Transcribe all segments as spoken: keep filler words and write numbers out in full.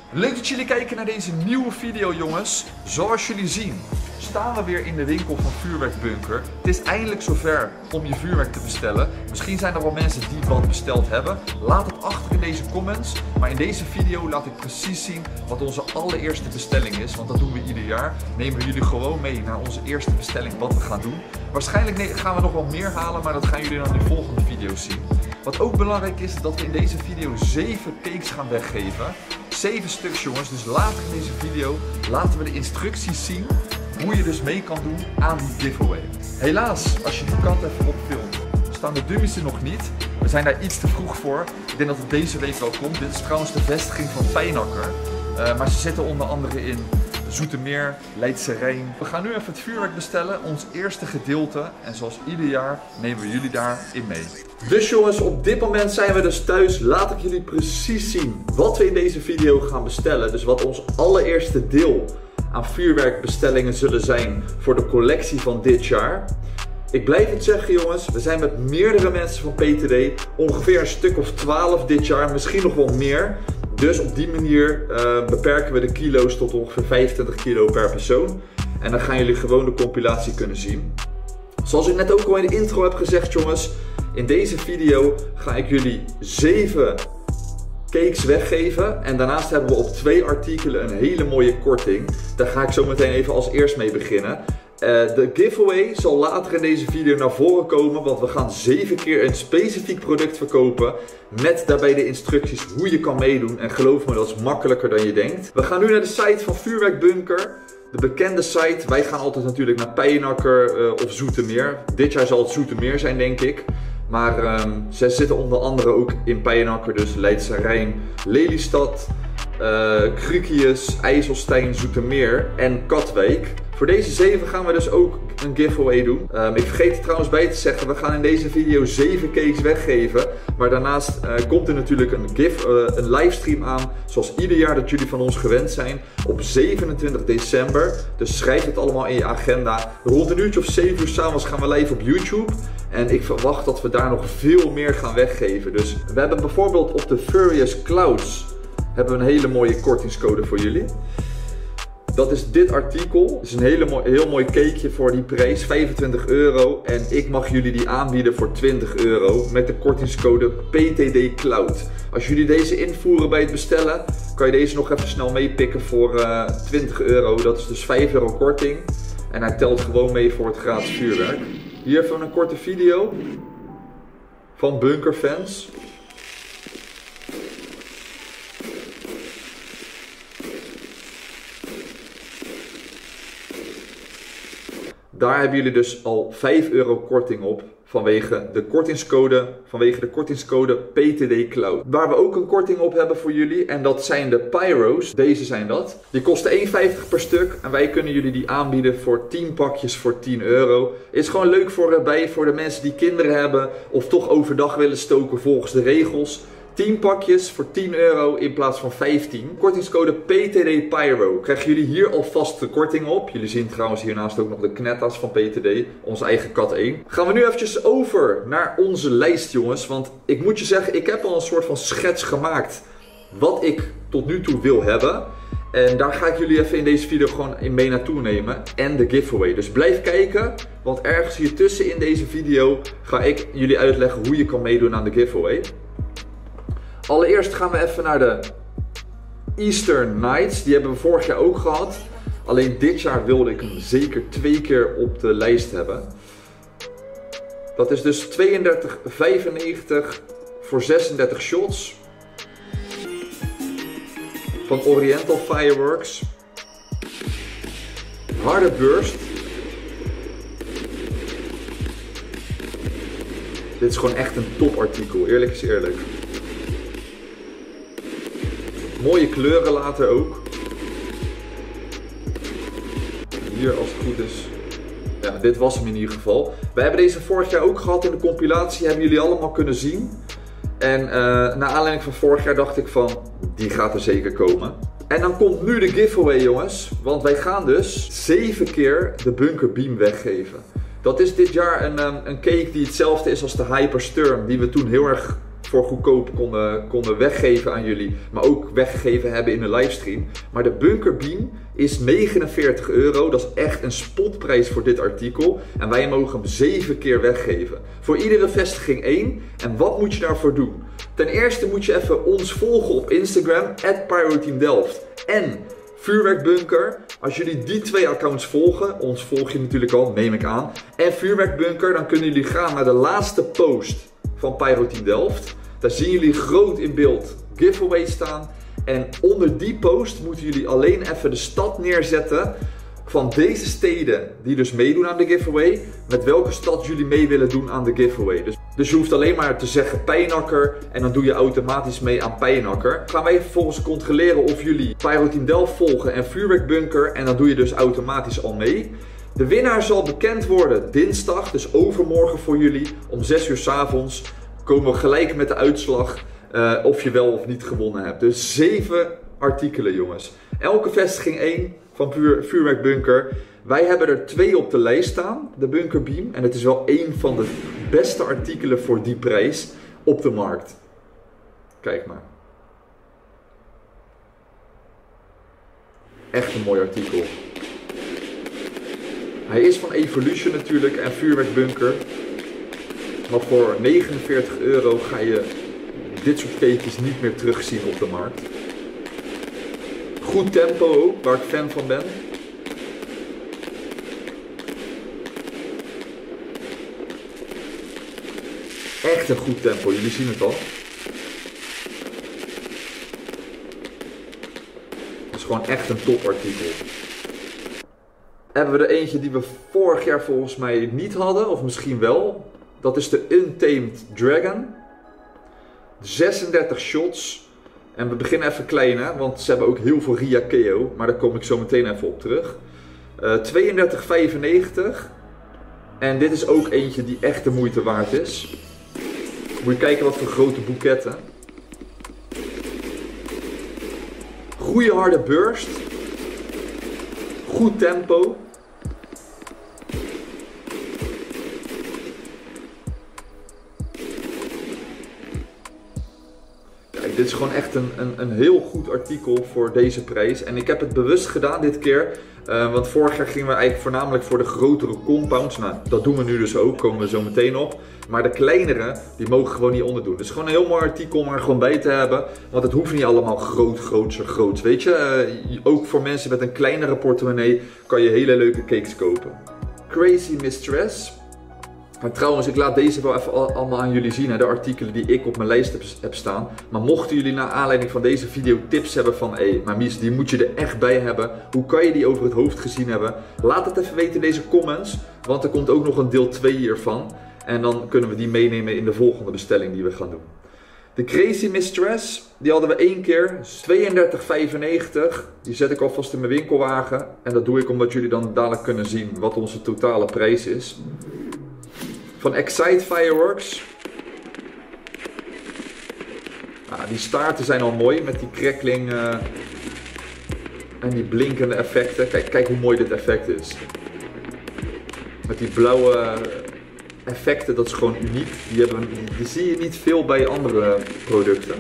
Leuk dat jullie kijken naar deze nieuwe video, jongens. Zoals jullie zien staan we weer in de winkel van Vuurwerkbunker. Het is eindelijk zover om je vuurwerk te bestellen. Misschien zijn er wel mensen die wat besteld hebben. Laat het achter in deze comments. Maar in deze video laat ik precies zien wat onze allereerste bestelling is. Want dat doen we ieder jaar. Nemen we jullie gewoon mee naar onze eerste bestelling wat we gaan doen. Waarschijnlijk gaan we nog wel meer halen, maar dat gaan jullie dan in de volgende video's zien. Wat ook belangrijk is, dat we in deze video zeven cakes gaan weggeven. zeven stuks, jongens. Dus later in deze video laten we de instructies zien hoe je dus mee kan doen aan die giveaway. Helaas, als je die kant even opfilmt, staan de dummies er nog niet. We zijn daar iets te vroeg voor. Ik denk dat het deze week wel komt. Dit is trouwens de vestiging van Pijnakker. Uh, maar ze zitten onder andere in Zoetermeer, Leidse Rijn. We gaan nu even het vuurwerk bestellen, ons eerste gedeelte. En zoals ieder jaar nemen we jullie daarin mee. Dus jongens, op dit moment zijn we dus thuis. Laat ik jullie precies zien wat we in deze video gaan bestellen. Dus wat ons allereerste deel aan vuurwerkbestellingen zullen zijn voor de collectie van dit jaar. Ik blijf het zeggen, jongens, we zijn met meerdere mensen van P T D, ongeveer een stuk of twaalf dit jaar, misschien nog wel meer. Dus op die manier uh, beperken we de kilo's tot ongeveer vijfentwintig kilo per persoon. En dan gaan jullie gewoon de compilatie kunnen zien. Zoals ik net ook al in de intro heb gezegd, jongens, in deze video ga ik jullie zeven cakes weggeven. En daarnaast hebben we op twee artikelen een hele mooie korting. Daar ga ik zo meteen even als eerst mee beginnen. Uh, de giveaway zal later in deze video naar voren komen, want we gaan zeven keer een specifiek product verkopen met daarbij de instructies hoe je kan meedoen. En geloof me, dat is makkelijker dan je denkt. We gaan nu naar de site van Vuurwerkbunker, de bekende site. Wij gaan altijd natuurlijk naar Pijnakker uh, of Zoetermeer. Dit jaar zal het Zoetermeer zijn, denk ik. Maar um, ze zitten onder andere ook in Pijnakker, dus Leidse Rijn, Lelystad, uh, Krukius, IJsselstein, Zoetermeer en Katwijk. Voor deze zeven gaan we dus ook een giveaway doen. Um, ik vergeet er trouwens bij te zeggen, we gaan in deze video zeven cakes weggeven. Maar daarnaast uh, komt er natuurlijk een, give, uh, een livestream aan, zoals ieder jaar dat jullie van ons gewend zijn, op zevenentwintig december. Dus schrijf het allemaal in je agenda. Rond een uurtje of zeven uur 's avonds gaan we live op YouTube. En ik verwacht dat we daar nog veel meer gaan weggeven. Dus we hebben bijvoorbeeld op de Furious Clouds hebben we een hele mooie kortingscode voor jullie. Dat is dit artikel. Het is een hele mooi, heel mooi cakeje voor die prijs, vijfentwintig euro. En ik mag jullie die aanbieden voor twintig euro met de kortingscode P T D Cloud. Als jullie deze invoeren bij het bestellen, kan je deze nog even snel meepikken voor uh, twintig euro. Dat is dus vijf euro korting. En hij telt gewoon mee voor het gratis vuurwerk. Hier even een korte video van Bunkerfans. Daar hebben jullie dus al vijf euro korting op vanwege de kortingscode, vanwege de kortingscode P T D Cloud. Waar we ook een korting op hebben voor jullie, en dat zijn de Pyro's. Deze zijn dat. Die kosten één vijftig per stuk en wij kunnen jullie die aanbieden voor tien pakjes voor tien euro. Is gewoon leuk voor, erbij, voor de mensen die kinderen hebben of toch overdag willen stoken volgens de regels. tien pakjes voor tien euro in plaats van vijftien. Kortingscode P T D Pyro. Krijgen jullie hier alvast de korting op. Jullie zien trouwens hiernaast ook nog de knetta's van P T D. Onze eigen kat één. Gaan we nu eventjes over naar onze lijst, jongens. Want ik moet je zeggen, ik heb al een soort van schets gemaakt wat ik tot nu toe wil hebben. En daar ga ik jullie even in deze video gewoon in mee naartoe nemen. En de giveaway. Dus blijf kijken. Want ergens hier tussen in deze video ga ik jullie uitleggen hoe je kan meedoen aan de giveaway. Allereerst gaan we even naar de Eastern Nights. Die hebben we vorig jaar ook gehad. Alleen dit jaar wilde ik hem zeker twee keer op de lijst hebben. Dat is dus tweeëndertig vijfennegentig voor zesendertig shots. Van Oriental Fireworks. Harde burst. Dit is gewoon echt een topartikel, eerlijk is eerlijk. Mooie kleuren later ook. Hier als het goed is. Ja, dit was hem in ieder geval. We hebben deze vorig jaar ook gehad in de compilatie. Hebben jullie allemaal kunnen zien. En uh, naar aanleiding van vorig jaar dacht ik van, die gaat er zeker komen. En dan komt nu de giveaway, jongens. Want wij gaan dus zeven keer de Bunker Beam weggeven. Dat is dit jaar een, um, een cake die hetzelfde is als de Hyper Sturm. Die we toen heel erg voor goedkoop konden, konden weggeven aan jullie, maar ook weggegeven hebben in een livestream. Maar de Bunker Beam is negenenveertig euro, dat is echt een spotprijs voor dit artikel. En wij mogen hem zeven keer weggeven. Voor iedere vestiging één. En wat moet je daarvoor doen? Ten eerste moet je even ons volgen op Instagram, at pyroteamdelft. En Vuurwerkbunker, als jullie die twee accounts volgen, ons volg je natuurlijk al, neem ik aan. En Vuurwerkbunker, dan kunnen jullie gaan naar de laatste post van Pyroteam Delft. Daar zien jullie groot in beeld giveaway staan. En onder die post moeten jullie alleen even de stad neerzetten van deze steden die dus meedoen aan de giveaway. Met welke stad jullie mee willen doen aan de giveaway. Dus, dus je hoeft alleen maar te zeggen Pijnakker en dan doe je automatisch mee aan Pijnakker. Gaan wij vervolgens controleren of jullie Pyroteam Delft volgen en Vuurwerkbunker en dan doe je dus automatisch al mee. De winnaar zal bekend worden dinsdag, dus overmorgen voor jullie om zes uur 's avonds. Komen we gelijk met de uitslag uh, of je wel of niet gewonnen hebt. Dus zeven artikelen jongens. Elke vestiging één van vuur, Vuurwerkbunker. Wij hebben er twee op de lijst staan, de Bunker Beam. En het is wel één van de beste artikelen voor die prijs op de markt. Kijk maar. Echt een mooi artikel. Hij is van Evolution natuurlijk en Vuurwerkbunker. Maar voor negenenveertig euro ga je dit soort cakejes niet meer terugzien op de markt. Goed tempo ook, waar ik fan van ben. Echt een goed tempo, jullie zien het al. Het is gewoon echt een topartikel. Hebben we er eentje die we vorig jaar volgens mij niet hadden, of misschien wel. Dat is de Untamed Dragon. zesendertig shots. En we beginnen even klein, hè, want ze hebben ook heel veel Ria K O. Maar daar kom ik zo meteen even op terug. Uh, tweeëndertig vijfennegentig. En dit is ook eentje die echt de moeite waard is. Moet je kijken wat voor grote boeketten. Goeie harde burst. Goed tempo. Kijk, dit is gewoon echt een, een, een heel goed artikel voor deze prijs. En ik heb het bewust gedaan dit keer. Uh, want vorig jaar gingen we eigenlijk voornamelijk voor de grotere compounds. Nou, dat doen we nu dus ook, komen we zo meteen op. Maar de kleinere, die mogen gewoon niet onderdoen. Het is gewoon een heel mooi artikel om er gewoon bij te hebben. Want het hoeft niet allemaal groot, grootser, groots. Weet je, uh, ook voor mensen met een kleinere portemonnee kan je hele leuke cakes kopen. Crazy Mistress. Maar trouwens, ik laat deze wel even allemaal aan jullie zien, hè, de artikelen die ik op mijn lijst heb, heb staan. Maar mochten jullie naar aanleiding van deze video tips hebben van, hé, hey, maar Mies, die moet je er echt bij hebben. Hoe kan je die over het hoofd gezien hebben? Laat het even weten in deze comments, want er komt ook nog een deel twee hiervan. En dan kunnen we die meenemen in de volgende bestelling die we gaan doen. De Crazy Mistress, die hadden we één keer, tweeëndertig vijfennegentig. Die zet ik alvast in mijn winkelwagen. En dat doe ik omdat jullie dan dadelijk kunnen zien wat onze totale prijs is. Van Excite Fireworks. Ah, die staarten zijn al mooi met die crackling uh, en die blinkende effecten. Kijk, kijk hoe mooi dit effect is. Met die blauwe effecten, dat is gewoon uniek. Die, hebben, die, die zie je niet veel bij andere producten.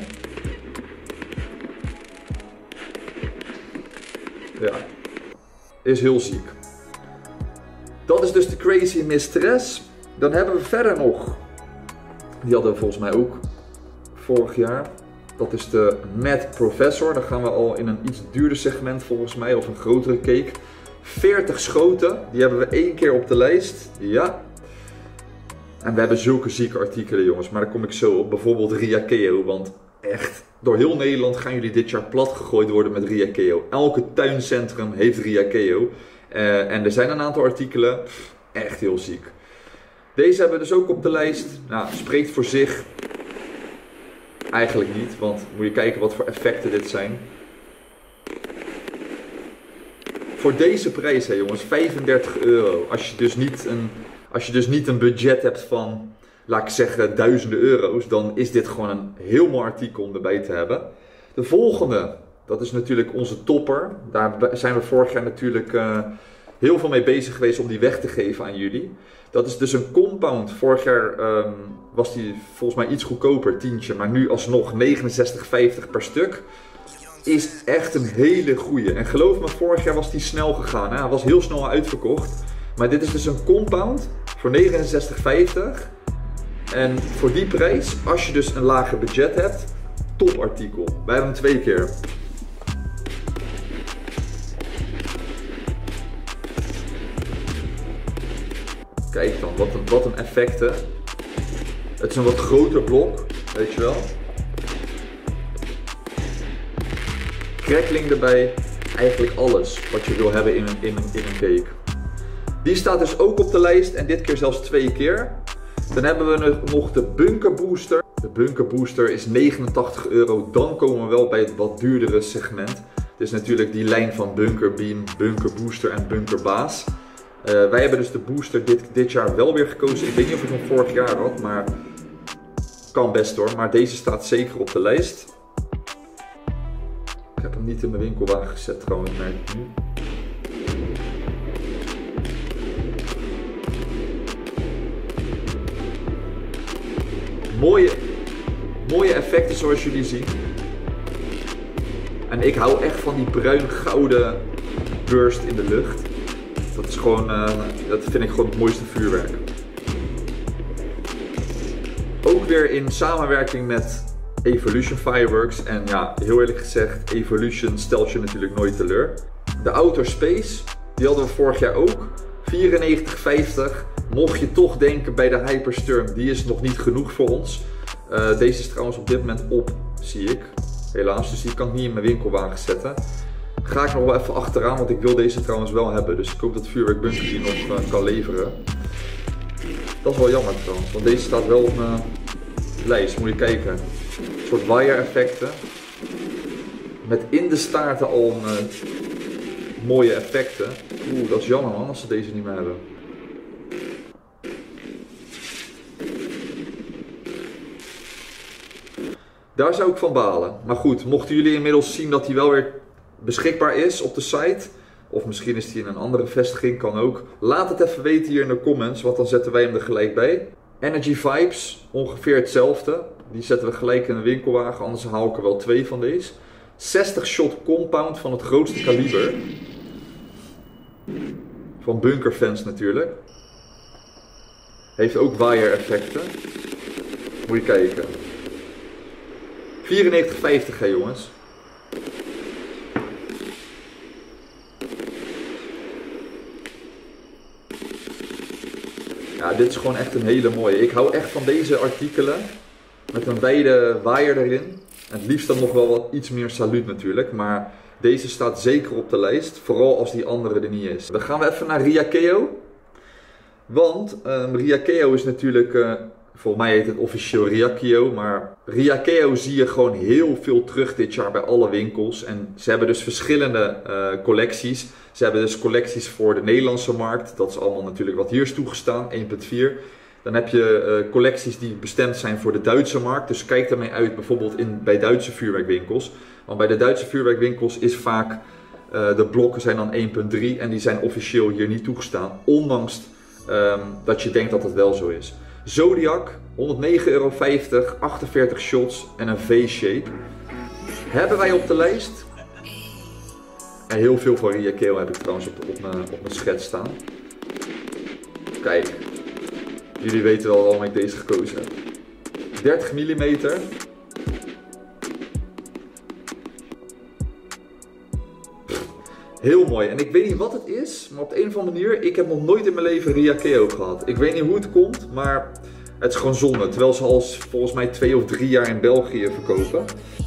Ja, is heel ziek. Dat is dus de Crazy Mistress. Dan hebben we verder nog, die hadden we volgens mij ook vorig jaar. Dat is de Mad Professor. Dan gaan we al in een iets duurder segment volgens mij, of een grotere cake. veertig schoten, die hebben we één keer op de lijst. Ja. En we hebben zulke zieke artikelen jongens, maar daar kom ik zo op. Bijvoorbeeld Ria K O, want echt, door heel Nederland gaan jullie dit jaar plat gegooid worden met Ria K O. Elke tuincentrum heeft Ria K O. Uh, en er zijn een aantal artikelen, pff, echt heel ziek. Deze hebben we dus ook op de lijst. Nou, spreekt voor zich. Eigenlijk niet, want moet je kijken wat voor effecten dit zijn. Voor deze prijs, hè, jongens, vijfendertig euro. Als je, dus niet een, als je dus niet een budget hebt van, laat ik zeggen, duizenden euro's, dan is dit gewoon een heel mooi artikel om erbij te hebben. De volgende, dat is natuurlijk onze topper. Daar zijn we vorig jaar natuurlijk uh, heel veel mee bezig geweest om die weg te geven aan jullie. Dat is dus een compound. Vorig jaar um, was die volgens mij iets goedkoper, tientje. Maar nu alsnog negenenzestig vijftig per stuk. Is echt een hele goeie. En geloof me, vorig jaar was die snel gegaan. Hè? Hij was heel snel uitverkocht. Maar dit is dus een compound voor negenenzestig vijftig. En voor die prijs, als je dus een lager budget hebt, top artikel. Wij hebben hem twee keer. Kijk dan, wat een, wat een effecten. Het is een wat groter blok, weet je wel. Crackling erbij, eigenlijk alles wat je wil hebben in een, in een, in een cake. Die staat dus ook op de lijst en dit keer zelfs twee keer. Dan hebben we nog de Bunker Booster. De Bunker Booster is negenentachtig euro, dan komen we wel bij het wat duurdere segment. Het is natuurlijk die lijn van Bunker Beam, Bunker Booster en Bunker Baas. Uh, wij hebben dus de booster dit, dit jaar wel weer gekozen. Ik weet niet of ik hem vorig jaar had, maar kan best hoor. Maar deze staat zeker op de lijst. Ik heb hem niet in mijn winkelwagen gezet trouwens, merk ik nu. Mooie, mooie effecten zoals jullie zien. En ik hou echt van die bruin-gouden burst in de lucht. Dat is gewoon, uh, dat vind ik gewoon het mooiste vuurwerk. Ook weer in samenwerking met Evolution Fireworks. En ja, heel eerlijk gezegd, Evolution stelt je natuurlijk nooit teleur. De Outer Space, die hadden we vorig jaar ook. vierennegentig vijftig. Mocht je toch denken bij de Hyperstorm, die is nog niet genoeg voor ons. Uh, deze is trouwens op dit moment op, zie ik. Helaas, dus die kan ik niet in mijn winkelwagen zetten. Ga ik nog wel even achteraan, want ik wil deze trouwens wel hebben. Dus ik hoop dat Vuurwerk Bunker die nog uh, kan leveren. Dat is wel jammer trouwens, want deze staat wel op mijn lijst. Moet je kijken. Een soort wire effecten. Met in de staarten al een, uh, mooie effecten. Oeh, dat is jammer man, als ze deze niet meer hebben. Daar zou ik van balen. Maar goed, mochten jullie inmiddels zien dat hij wel weer beschikbaar is op de site, of misschien is die in een andere vestiging, kan ook. Laat het even weten hier in de comments, want dan zetten wij hem er gelijk bij. Energy Vibes, ongeveer hetzelfde. Die zetten we gelijk in een winkelwagen, anders haal ik er wel twee van deze. zestig shot compound van het grootste kaliber. Van bunkerfans natuurlijk. Heeft ook wire effecten. Moet je kijken. vierennegentig vijftig hè jongens. Ja, dit is gewoon echt een hele mooie. Ik hou echt van deze artikelen. Met een wijde waaier erin. Het liefst dan nog wel wat iets meer saluut natuurlijk. Maar deze staat zeker op de lijst. Vooral als die andere er niet is. Dan gaan we even naar Riakeo. Want um, Riakeo is natuurlijk... Uh, volgens mij heet het officieel Riakeo. Maar Riakeo zie je gewoon heel veel terug dit jaar bij alle winkels. En ze hebben dus verschillende uh, collecties. Ze hebben dus collecties voor de Nederlandse markt. Dat is allemaal natuurlijk wat hier is toegestaan. één punt vier. Dan heb je uh, collecties die bestemd zijn voor de Duitse markt. Dus kijk daarmee uit bijvoorbeeld in, bij Duitse vuurwerkwinkels. Want bij de Duitse vuurwerkwinkels is vaak... Uh, de blokken zijn dan één punt drie. En die zijn officieel hier niet toegestaan. Ondanks um, dat je denkt dat het wel zo is. Zodiac, honderdnegen euro vijftig, achtenveertig shots en een V-shape. Hebben wij op de lijst. En heel veel van Riakeo heb ik trouwens op, op, mijn, op mijn schets staan. Kijk. Jullie weten wel waarom ik deze gekozen heb. dertig millimeter. Heel mooi. En ik weet niet wat het is, maar op de een of andere manier, ik heb nog nooit in mijn leven Riakeo gehad. Ik weet niet hoe het komt, maar het is gewoon zonde. Terwijl ze al volgens mij twee of drie jaar in België verkopen.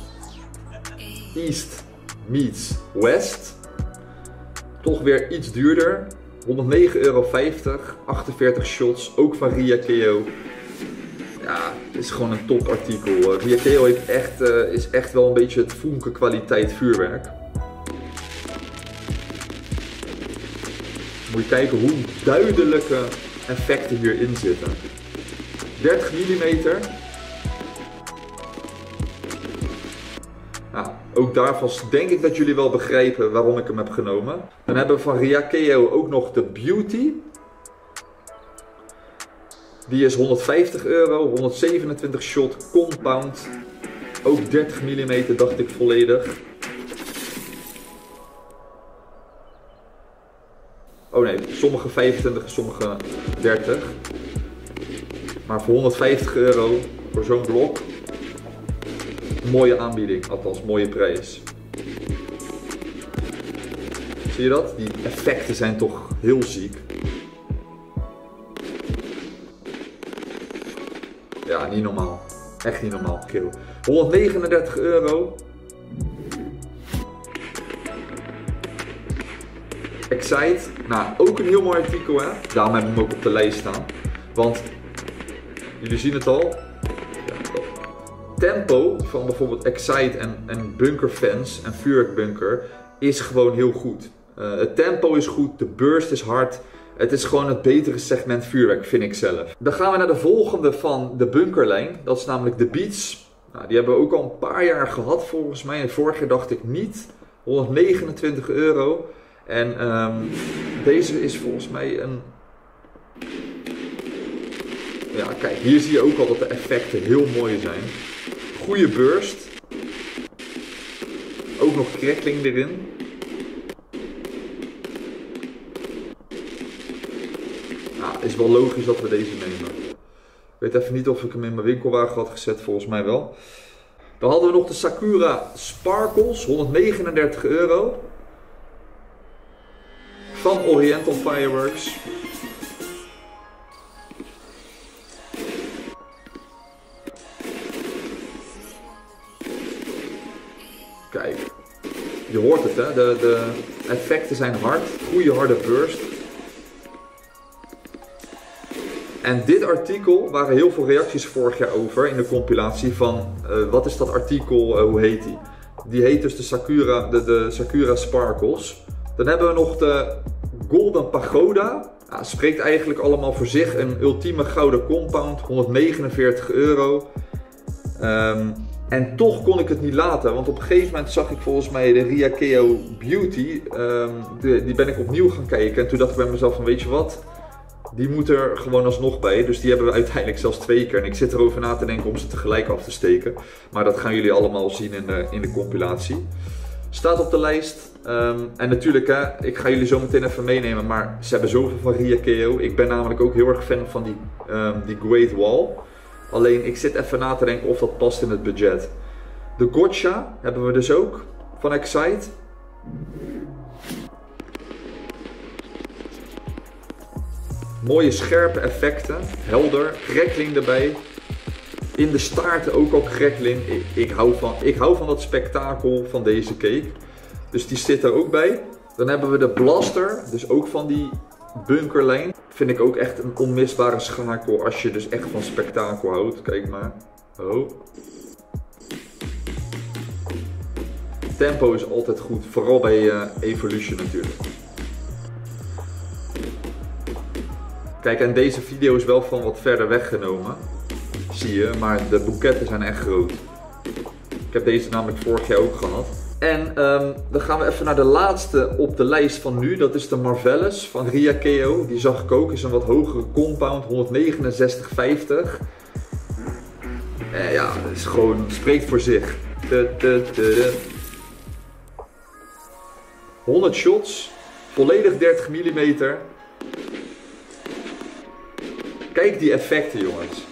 East meets West. Toch weer iets duurder. honderdnegen euro vijftig, achtenveertig shots, ook van Riakeo. Ja, het is gewoon een top artikel. Riakeo heeft echt, uh, is echt wel een beetje het Funke kwaliteit vuurwerk. Moet je kijken hoe duidelijke effecten hierin zitten. dertig millimeter. Nou, Ook daarvan denk ik dat jullie wel begrijpen waarom ik hem heb genomen. Dan hebben we van Riakeo ook nog de Beauty. Die is honderdvijftig euro, honderdzevenentwintig shot, compound. Ook dertig millimeter dacht ik volledig. Oh nee, sommige vijfentwintig en sommige dertig. Maar voor honderdvijftig euro voor zo'n blok. Mooie aanbieding, althans mooie prijs. Zie je dat? Die effecten zijn toch heel ziek. Ja, niet normaal. Echt niet normaal, kill. honderdnegenendertig euro. Excite. Nou, ook een heel mooi artikel, hè. Daarom heb ik hem ook op de lijst staan. Want, jullie zien het al. Tempo van bijvoorbeeld Excite en, en Bunker fans en vuurwerkbunker is gewoon heel goed. Uh, het tempo is goed, de burst is hard. Het is gewoon het betere segment vuurwerk, vind ik zelf. Dan gaan we naar de volgende van de bunkerlijn. Dat is namelijk de Beats. Nou, die hebben we ook al een paar jaar gehad volgens mij. En vorig jaar dacht ik niet. honderdnegenentwintig euro. En um, deze is volgens mij een... Ja, kijk, hier zie je ook al dat de effecten heel mooi zijn. Goede burst. Ook nog crackling erin. Nou, is wel logisch dat we deze nemen. Ik weet even niet of ik hem in mijn winkelwagen had gezet, volgens mij wel. Dan hadden we nog de Sakura Sparkles, honderdnegenendertig euro. Van Oriental Fireworks. Kijk, je hoort het, hè? De, de effecten zijn hard, goede harde burst. En dit artikel waren heel veel reacties vorig jaar over in de compilatie van uh, wat is dat artikel, uh, hoe heet die? Die heet dus de Sakura, de, de Sakura Sparkles. Dan hebben we nog de Golden Pagoda. Nou, spreekt eigenlijk allemaal voor zich. Een ultieme gouden compound, honderdnegenenveertig euro. Um, en toch kon ik het niet laten, want op een gegeven moment zag ik volgens mij de Riakeo Beauty. Um, de, die ben ik opnieuw gaan kijken en toen dacht ik bij mezelf van weet je wat, die moet er gewoon alsnog bij. Dus die hebben we uiteindelijk zelfs twee keer. En ik zit erover na te denken om ze tegelijk af te steken. Maar dat gaan jullie allemaal zien in de, in de compilatie. Staat op de lijst. Um, en natuurlijk, hè, ik ga jullie zo meteen even meenemen. Maar ze hebben zoveel van Riakeo. Ik ben namelijk ook heel erg fan van die, um, die Great Wall. Alleen ik zit even na te denken of dat past in het budget. De Gotcha hebben we dus ook van Excite. Mooie scherpe effecten, helder, crackling erbij. In de staarten ook al crackling. Ik, ik, hou van, ik hou van dat spektakel van deze cake. Dus die zit er ook bij. Dan hebben we de Blaster, dus ook van die bunkerlijn. Vind ik ook echt een onmisbare schakel als je dus echt van spektakel houdt. Kijk maar. Oh. Tempo is altijd goed, vooral bij uh, Evolution natuurlijk. Kijk, en deze video is wel van wat verder weggenomen. Zie je, maar de boeketten zijn echt groot. Ik heb deze namelijk vorig jaar ook gehad. En um, dan gaan we even naar de laatste op de lijst van nu. Dat is de Marvelous van Riakeo. Die zag ik ook, is een wat hogere compound, honderdnegenenzestig vijftig. En ja, dat is gewoon, spreekt voor zich. De, de, de, de. honderd shots, volledig dertig millimeter. Kijk die effecten, jongens.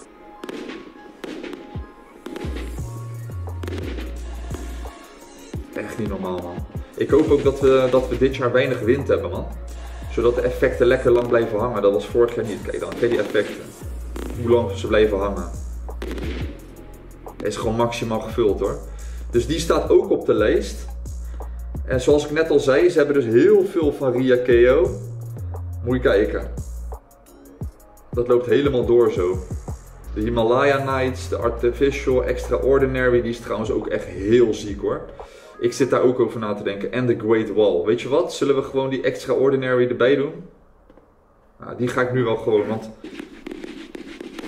Echt niet normaal, man. Ik hoop ook dat we, dat we dit jaar weinig wind hebben, man. Zodat de effecten lekker lang blijven hangen. Dat was vorig jaar niet. Kijk dan, kijk die effecten. Hoe lang ze blijven hangen. Het is gewoon maximaal gevuld, hoor. Dus die staat ook op de lijst. En zoals ik net al zei, ze hebben dus heel veel van Riakeo. Moet je kijken. Dat loopt helemaal door zo. De Himalaya Nights, de Artificial, Extraordinary, die is trouwens ook echt heel ziek, hoor. Ik zit daar ook over na te denken. En de Great Wall. Weet je wat? Zullen we gewoon die Extraordinary erbij doen? Nou, die ga ik nu wel gewoon, want...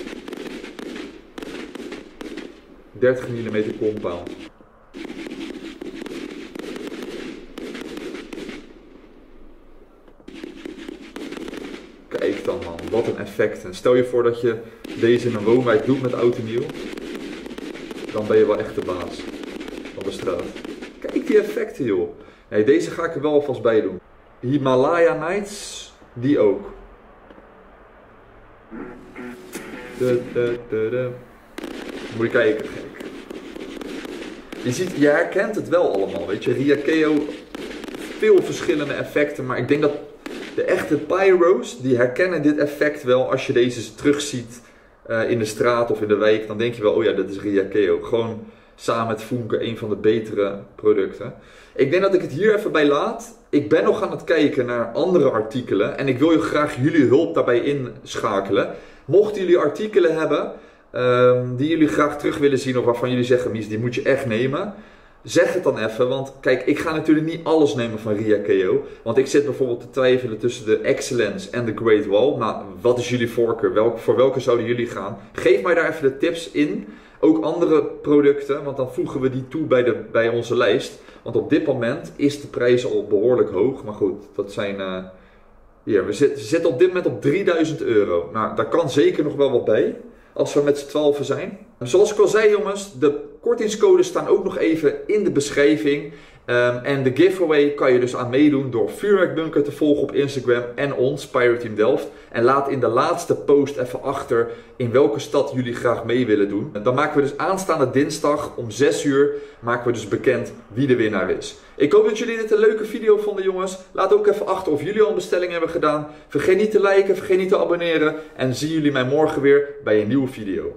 dertig millimeter compound. Kijk dan man, wat een effect. En stel je voor dat je deze in een woonwijk doet met oud en nieuw. Dan ben je wel echt de baas van de straat. Kijk die effecten joh. Nee, deze ga ik er wel alvast bij doen. Himalaya Nights, die ook. De, de, de, de. Moet je kijken, gek. Je ziet, je herkent het wel allemaal, weet je. Ryakeo, veel verschillende effecten, maar ik denk dat de echte pyro's, die herkennen dit effect wel als je deze terugziet uh, in de straat of in de wijk. Dan denk je wel, oh ja, dit is Ryakeo. Gewoon samen met Funke, een van de betere producten. Ik denk dat ik het hier even bij laat. Ik ben nog aan het kijken naar andere artikelen en ik wil je graag jullie hulp daarbij inschakelen. Mochten jullie artikelen hebben um, die jullie graag terug willen zien of waarvan jullie zeggen, Mies, die moet je echt nemen. Zeg het dan even, want kijk, ik ga natuurlijk niet alles nemen van Ryakeo. Want ik zit bijvoorbeeld te twijfelen tussen de Excellence en de Great Wall. Nou, wat is jullie voorkeur? Welk, voor welke zouden jullie gaan? Geef mij daar even de tips in. Ook andere producten, want dan voegen we die toe bij, de, bij onze lijst. Want op dit moment is de prijs al behoorlijk hoog. Maar goed, dat zijn... Uh, hier, we zitten, zitten op dit moment op drieduizend euro. Nou, daar kan zeker nog wel wat bij. Als we met z'n twaalfen zijn. Zoals ik al zei jongens, de kortingscodes staan ook nog even in de beschrijving. Um, en de giveaway kan je dus aan meedoen door Vuurwerkbunker te volgen op Instagram en ons, Pyroteam Delft. En laat in de laatste post even achter in welke stad jullie graag mee willen doen. Dan maken we dus aanstaande dinsdag om zes uur maken we dus bekend wie de winnaar is. Ik hoop dat jullie dit een leuke video vonden jongens. Laat ook even achter of jullie al een bestelling hebben gedaan. Vergeet niet te liken, vergeet niet te abonneren. En zien jullie mij morgen weer bij een nieuwe video.